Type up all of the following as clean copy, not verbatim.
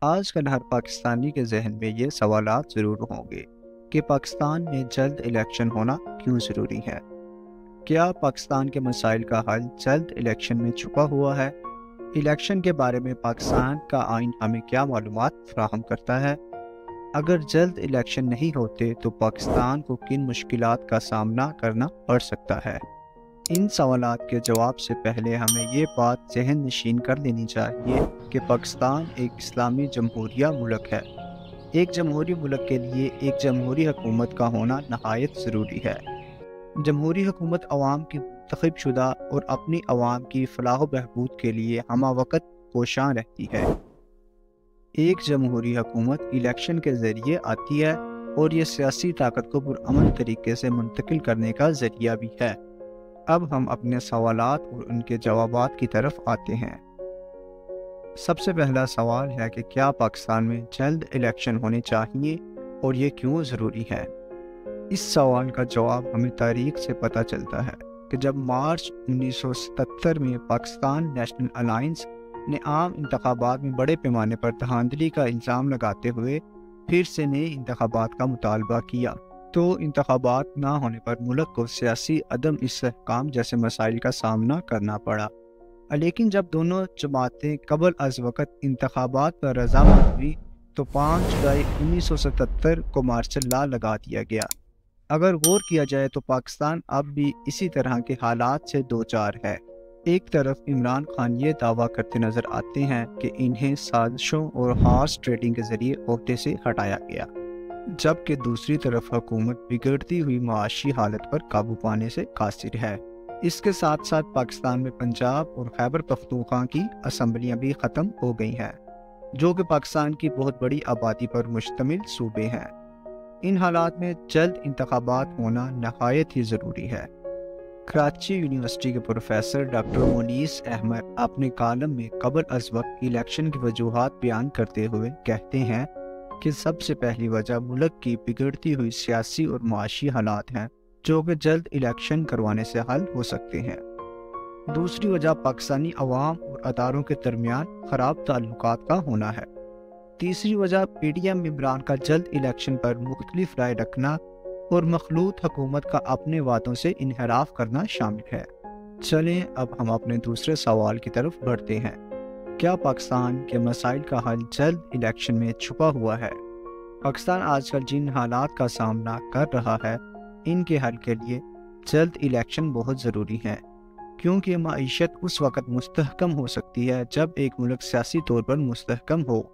آج کل ہر پاکستانی کے ذہن میں یہ سوالات ضرور ہوں گے کہ پاکستان میں جلد الیکشن ہونا کیوں ضروری ہے۔ کیا پاکستان کے مسائل کا حل جلد الیکشن میں چھپا ہوا ہے؟ الیکشن کے بارے میں پاکستان کا آئین ہمیں کیا معلومات فراہم کرتا ہے؟ اگر جلد الیکشن نہیں ہوتے تو پاکستان کو کن مشکلات کا سامنا کرنا پڑ سکتا ہے؟ ان سوالات کے جواب سے پہلے ہمیں یہ بات ذہن نشین کر لینی چاہیے کہ پاکستان ایک اسلامی جمہوریہ ملک ہے۔ ایک جمہوری ملک کے لیے ایک جمہوری حکومت کا ہونا نہایت ضروری ہے۔ جمہوری حکومت عوام کی منتخب شدہ اور اپنی عوام کی فلاح و بہبود کے لیے ہمہ وقت کوشاں رہتی ہے۔ ایک جمہوری حکومت الیکشن کے ذریعے آتی ہے اور یہ سیاسی طاقت کو پرامن طریقے سے منتقل کرنے کا ذریعہ بھی ہے۔ اب ہم اپنے سوالات اور ان کے جوابات کی طرف آتے ہیں۔ سب سے پہلا سوال ہے کہ کیا پاکستان میں جلد الیکشن ہونے چاہیے اور یہ کیوں ضروری ہے؟ اس سوال کا جواب ہمیں تاریخ سے پتہ چلتا ہے کہ جب مارچ 1977 میں پاکستان نیشنل الائنس نے عام انتخابات میں بڑے پیمانے پر دھاندلی کا الزام لگاتے ہوئے پھر سے نئے انتخابات کا مطالبہ کیا تو انتخابات نہ ہونے پر ملک کو سیاسی عدم استحکام جیسے مسائل کا سامنا کرنا پڑا۔ لیکن جب دونوں جماعتیں قبل از وقت انتخابات پر رضامند ہوئی تو 5 جولائی 1977 کو مارشل لا لگا دیا گیا۔ اگر غور کیا جائے تو پاکستان اب بھی اسی طرح کے حالات سے دوچار ہے۔ ایک طرف عمران خان یہ دعویٰ کرتے نظر آتے ہیں کہ انہیں سازشوں اور ہارس ٹریڈنگ کے ذریعے عہدے سے ہٹایا گیا، جبکہ دوسری طرف حکومت بگڑتی ہوئی معاشی حالت پر قابو پانے سے قاصر ہے۔ اس کے ساتھ ساتھ پاکستان میں پنجاب اور خیبر پختونخوا کی اسمبلیاں بھی ختم ہو گئی ہیں، جو کہ پاکستان کی بہت بڑی آبادی پر مشتمل صوبے ہیں۔ ان حالات میں جلد انتخابات ہونا نہایت ہی ضروری ہے۔ کراچی یونیورسٹی کے پروفیسر ڈاکٹر مونیس احمد اپنے کالم میں قبل از وقت الیکشن کی وجوہات بیان کرتے ہوئے کہتے ہیں کہ سب سے پہلی وجہ ملک کی بگڑتی ہوئی سیاسی اور معاشی حالات ہیں، جو کہ جلد الیکشن کروانے سے حل ہو سکتے ہیں۔ دوسری وجہ پاکستانی عوام اور اداروں کے درمیان خراب تعلقات کا ہونا ہے۔ تیسری وجہ پی ڈی ایم ممبران کا جلد الیکشن پر مختلف رائے رکھنا اور مخلوط حکومت کا اپنے وعدوں سے انحراف کرنا شامل ہے۔ چلیں اب ہم اپنے دوسرے سوال کی طرف بڑھتے ہیں۔ کیا پاکستان کے مسائل کا حل جلد الیکشن میں چھپا ہوا ہے؟ پاکستان آج کل جن حالات کا سامنا کر رہا ہے ان کے حل کے لیے جلد الیکشن بہت ضروری ہے، کیونکہ معیشت اس وقت مستحکم ہو سکتی ہے جب ایک ملک سیاسی طور پر مستحکم ہو،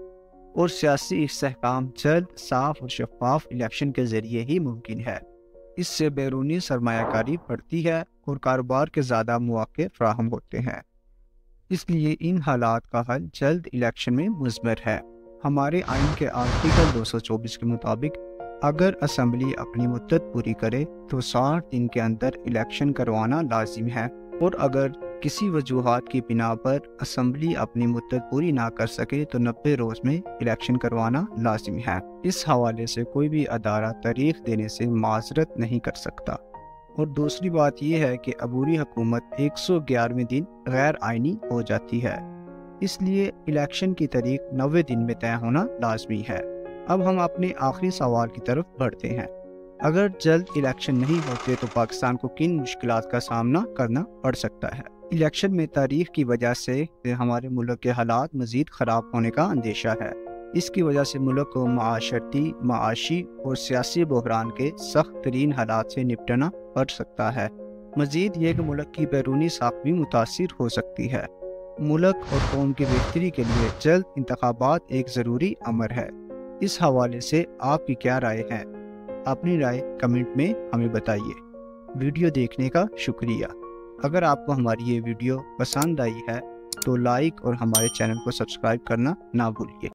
اور سیاسی استحکام جلد، صاف اور شفاف الیکشن کے ذریعے ہی ممکن ہے۔ اس سے بیرونی سرمایہ کاری بڑھتی ہے اور کاروبار کے زیادہ مواقع فراہم ہوتے ہیں۔ اس لیے ان حالات کا حل جلد الیکشن میں مضمر ہے۔ ہمارے آئین کے آرٹیکل 224 کے مطابق اگر اسمبلی اپنی مدت پوری کرے تو 60 دن کے اندر الیکشن کروانا لازم ہے، اور اگر کسی وجوہات کی بنا پر اسمبلی اپنی مدت پوری نہ کر سکے تو 90 روز میں الیکشن کروانا لازم ہے۔ اس حوالے سے کوئی بھی ادارہ تاریخ دینے سے معذرت نہیں کر سکتا۔ اور دوسری بات یہ ہے کہ عبوری حکومت 111ویں دن غیر آئینی ہو جاتی ہے، اس لیے الیکشن کی تاریخ 90 دن میں طے ہونا لازمی ہے۔ اب ہم اپنے آخری سوال کی طرف بڑھتے ہیں۔ اگر جلد الیکشن نہیں ہوتے تو پاکستان کو کن مشکلات کا سامنا کرنا پڑ سکتا ہے؟ الیکشن میں تاریخ کی وجہ سے ہمارے ملک کے حالات مزید خراب ہونے کا اندیشہ ہے۔ اس کی وجہ سے ملک کو معاشرتی، معاشی اور سیاسی بحران کے سخت ترین حالات سے نپٹنا پڑ سکتا ہے۔ مزید یہ کہ ملک کی بیرونی ساکھ بھی متاثر ہو سکتی ہے۔ ملک اور قوم کی بہتری کے لیے جلد انتخابات ایک ضروری امر ہے۔ اس حوالے سے آپ کی کیا رائے ہے؟ اپنی رائے کمنٹ میں ہمیں بتائیے۔ ویڈیو دیکھنے کا شکریہ۔ اگر آپ کو ہماری یہ ویڈیو پسند آئی ہے تو لائک اور ہمارے چینل کو سبسکرائب کرنا نہ بھولیے۔